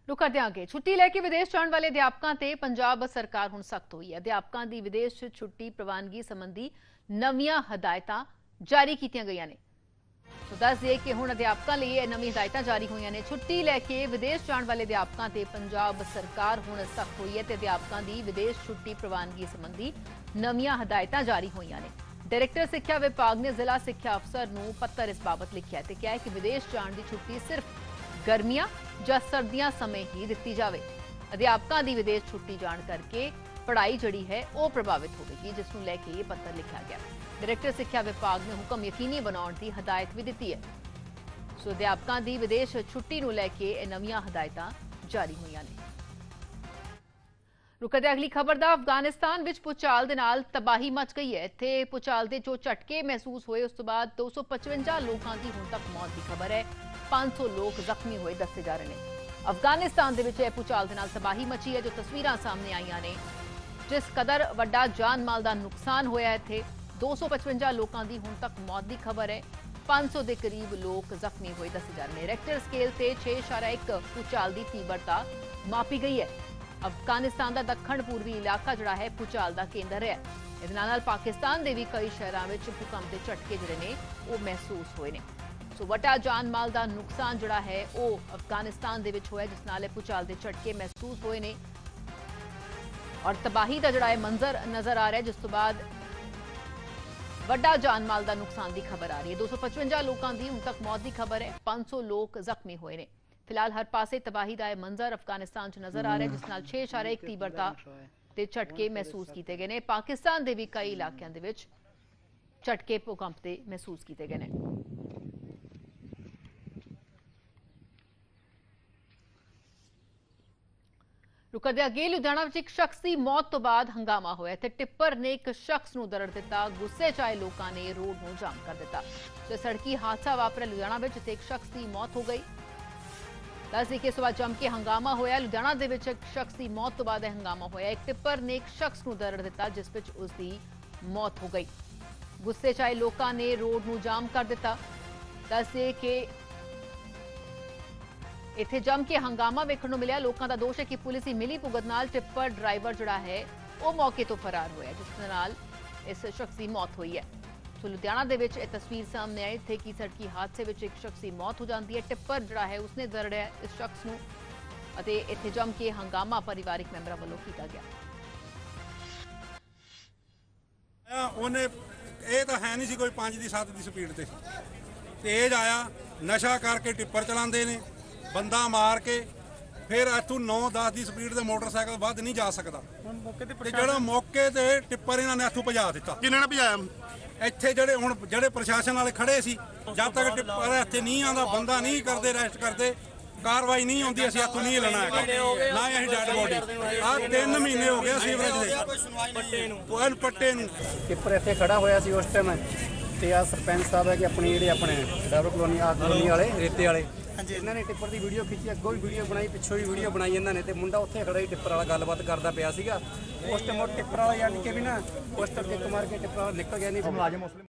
रुक करते आगे छुट्टी लैके विदेश जाने वाले अध्यापकों ते पंजाब सरकार हुण सख्त हुई है। अध्यापकों की विदेश छुट्टी प्रवानगी संबंधी नवीं हदायतां जारी कीतियां गईयां ने। तो दस दिए कि हुण अध्यापकों लिए नवीं हदायतां जारी हुई ने। छुट्टी लैके विदेश जाने वाले अध्यापकों ते पंजाब सरकार हुण सख्त हुई है ते अध्यापकों की विदेश छुट्टी प्रवानगी संबंधी नवीं हदायतां जारी हुई ने। डायरैक्टर सिक्ख्या विभाग ने जिला सिक्ख्या अफसर नूं पत्र इस बाबत लिखिया ते कहा है कि विदेश जाने की छुट्टी सिर्फ गर्मियां ਜਾਂ सर्दियां समय ही दी जाए। अध्यापकों की विदेश छुट्टी जान करके पढ़ाई जिहड़ी है वह प्रभावित होगी, जिसनूं लैके ये पत्र लिखा गया। डायरैक्टर सिक्ख्या विभाग ने हुक्म यकीनी बनाने की हदायत भी दी है। सो अध्यापकों की विदेश छुट्टी नूं लैके नवीं हदायतां जारी हुई ने। रुकदे अगली खबर दा अफगानिस्तान विच भूचाल दे नाल तबाही मच गई है। इत्थे भूचाल दे जो झटके महसूस हुए उस तो बाद 255 लोगों की हुण तक मौत की खबर है। 500 लोग जख्मी हुए दसे जा रहे हैं। अफगानिस्तान दे विच भूचाल दे नाल तबाही मची है। जो तस्वीरां सामने आईयां ने, जिस कदर वड्डा जान माल का नुकसान होया इत्थे 255 लोगों की हुण तक मौत की खबर है। 500 के करीब लोग जख्मी हुए दसे जा रहे हैं। रेक्टर स्केल से 6.1 भूचाल की तीव्रता मापी गई है। अफगानिस्तान का दक्षिण पूर्वी इलाका जिहड़ा है भूचाल का केंद्र है। इस नाल पाकिस्तान के भी कई शहरों में भूकंप के झटके जिहड़े ने वो महसूस हुए ने। सो वड्डा जान माल का नुकसान जिहड़ा है वो अफगानिस्तान दे विच होया, जिस नाल भूचाल के झटके महसूस हुए ने और तबाही का जिहड़ा है मंजर नजर आ रहा है। जिस तो बाद वड्डा जान माल का नुकसान की खबर आ रही है। 255 लोगों की हुण तक मौत की खबर है। 500 लोग जख्मी हुए ने। फिलहाल हर पासे तबाही का मंजर अफगानिस्तान च नजर आ रहा है, जिस नाल 6.1 तीव्रता के झटके महसूस किए गए हैं। पाकिस्तान के भी कई इलाकों के विच झटके भूकंप के महसूस किए गए हैं। रुकदे अगे लुधियाना में एक शख्स की मौत तो बाद हंगामा होया ते टिप्पर ने एक शख्स नूं दरड़ दिता। गुस्से च आए लोगों ने रोड नूं जाम कर दिता। तो सड़की हादसा वापरिया लुधियाना में, जिथे एक शख्स की मौत हो गई। दस के सुबह जम के हंगामा होया। लुधियाना दे विच एक शख्स की मौत तो बाद हंगामा होया। एक टिप्पर ने एक शख्स नूं दरड़ दिता, जिस विच उसकी मौत हो गई। गुस्से च आए लोगों ने रोड नूं जाम कर दिता। दस के इत्थे जम के हंगामा वेखण नूं मिलिया। लोगों का दोष है कि पुलिस की मिली भुगत नाल टिप्पर ड्राइवर जिहड़ा है वो मौके तो फरार होया, जिस नाल इस शख्स की मौत हुई है। तो लुधियाना दे विच यह तस्वीर सामने आई थे कि सड़की हादसे विच एक शख्स की मौत हो जाती है। टिप्पर जिहड़ा है उसने दरड़िया इस शख्स नूं अते इत्थे जम के हंगामा परिवारिक मैंबरां वल्लों कीता गया। ਉਹਨੇ ਇਹ ਤਾਂ ਹੈ ਨਹੀਂ ਸੀ ਕੋਈ 5 ਦੀ 7 ਦੀ ਸਪੀਡ ਤੇ ਤੇਜ਼ ਆਇਆ, ਨਸ਼ਾ ਕਰਕੇ ਟਿੱਪਰ ਚਲਾਉਂਦੇ ਨੇ, ਬੰਦਾ ਮਾਰ ਕੇ ਫਿਰ ਇੱਥੋਂ 9-10 ਦੀ ਸਪੀਡ ਤੇ ਮੋਟਰਸਾਈਕਲ ਵੱਧ ਨਹੀਂ ਜਾ ਸਕਦਾ। ਤੇ ਜਿਹੜਾ ਮੌਕੇ ਤੇ ਟਿੱਪਰ ਇਹਨਾਂ ਨੇ ਇੱਥੋਂ ਭਜਾ ਦਿੱਤਾ। ਕਿਹਨਾਂ ਨੇ ਭਜਾਇਆ? ਇੱਥੇ ਜਿਹੜੇ ਪ੍ਰਸ਼ਾਸਨ ਵਾਲੇ ਖੜੇ ਸੀ, ਜਦ ਤੱਕ ਟਿੱਪਰ ਇੱਥੇ ਨਹੀਂ ਆਉਂਦਾ, ਬੰਦਾ ਨਹੀਂ ਕਰਦੇ, ਅਰੈਸਟ ਕਰਦੇ, कार्रवाई नहीं होती, असं इतों नहीं लेना है ना ही डेड बॉडी। आ 3 महीने हो गए सीवरेज के पट्टे टिप्पर इतने खड़ा होया सी उस टाइम ते आ सरपंच साहब है कि अपने जिहड़े अपने डाबर कॉलोनी कॉलोनी वाले रेते वाले इन्होंने टिप्पर की वीडियो खिंची, अगों भी वीडियो बनाई, पिछों भी वीडियो बनाई इन्होंने। तो मुंडा उत्थे खड़ा ही टिप्पर वाला गलबात करता पिया सीगा। उस टाइम टिप्पर वाला यानी कि भी ना उस टाइम किक मार के टिप्पर वाला निकल गया। नहीं मुलाजम